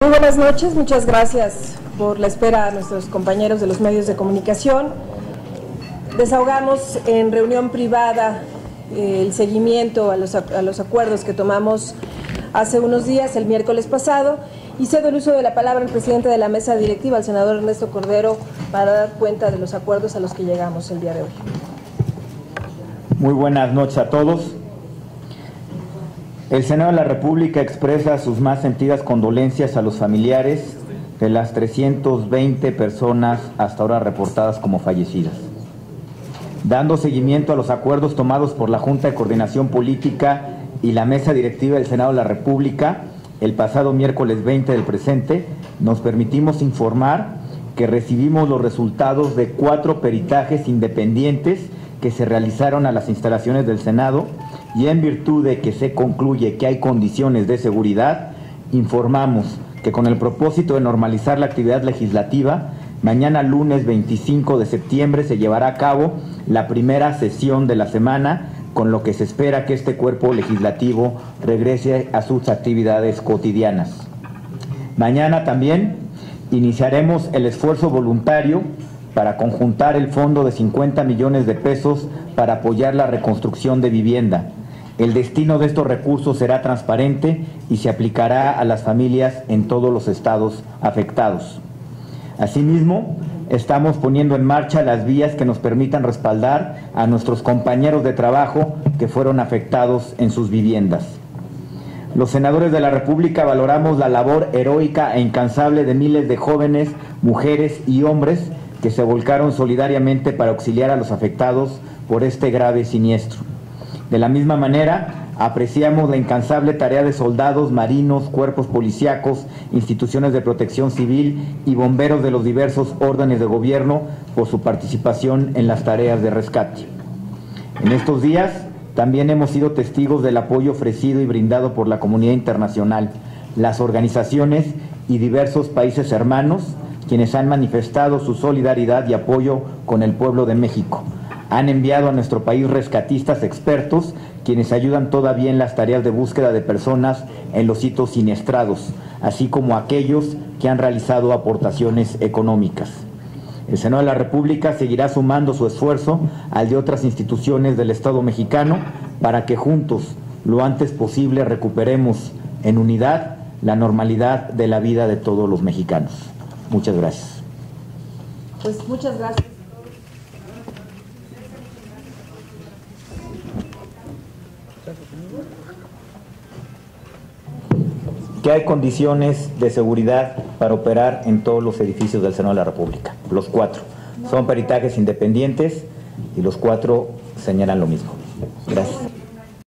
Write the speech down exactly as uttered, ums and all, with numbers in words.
Muy buenas noches, muchas gracias por la espera a nuestros compañeros de los medios de comunicación. Desahogamos en reunión privada eh, el seguimiento a los, a los acuerdos que tomamos hace unos días, el miércoles pasado, y cedo el uso de la palabra al presidente de la mesa directiva, al senador Ernesto Cordero, para dar cuenta de los acuerdos a los que llegamos el día de hoy. Muy buenas noches a todos. El Senado de la República expresa sus más sentidas condolencias a los familiares de las trescientas veinte personas hasta ahora reportadas como fallecidas. Dando seguimiento a los acuerdos tomados por la Junta de Coordinación Política y la Mesa Directiva del Senado de la República, el pasado miércoles veinte del presente, nos permitimos informar que recibimos los resultados de cuatro peritajes independientes que se realizaron a las instalaciones del Senado, y en virtud de que se concluye que hay condiciones de seguridad, informamos que con el propósito de normalizar la actividad legislativa, mañana lunes veinticinco de septiembre se llevará a cabo la primera sesión de la semana, con lo que se espera que este cuerpo legislativo regrese a sus actividades cotidianas. Mañana también iniciaremos el esfuerzo voluntario para conjuntar el fondo de cincuenta millones de pesos para apoyar la reconstrucción de vivienda. El destino de estos recursos será transparente y se aplicará a las familias en todos los estados afectados. Asimismo, estamos poniendo en marcha las vías que nos permitan respaldar a nuestros compañeros de trabajo que fueron afectados en sus viviendas. Los senadores de la República valoramos la labor heroica e incansable de miles de jóvenes, mujeres y hombres que se volcaron solidariamente para auxiliar a los afectados por este grave siniestro. De la misma manera, apreciamos la incansable tarea de soldados, marinos, cuerpos policíacos, instituciones de protección civil y bomberos de los diversos órdenes de gobierno por su participación en las tareas de rescate. En estos días, también hemos sido testigos del apoyo ofrecido y brindado por la comunidad internacional, las organizaciones y diversos países hermanos, quienes han manifestado su solidaridad y apoyo con el pueblo de México. Han enviado a nuestro país rescatistas expertos, quienes ayudan todavía en las tareas de búsqueda de personas en los sitios siniestrados, así como aquellos que han realizado aportaciones económicas. El Senado de la República seguirá sumando su esfuerzo al de otras instituciones del Estado mexicano para que juntos, lo antes posible, recuperemos en unidad la normalidad de la vida de todos los mexicanos. Muchas gracias. Pues muchas gracias. Que hay condiciones de seguridad para operar en todos los edificios del Senado de la República, los cuatro. Son peritajes independientes y los cuatro señalan lo mismo. Gracias.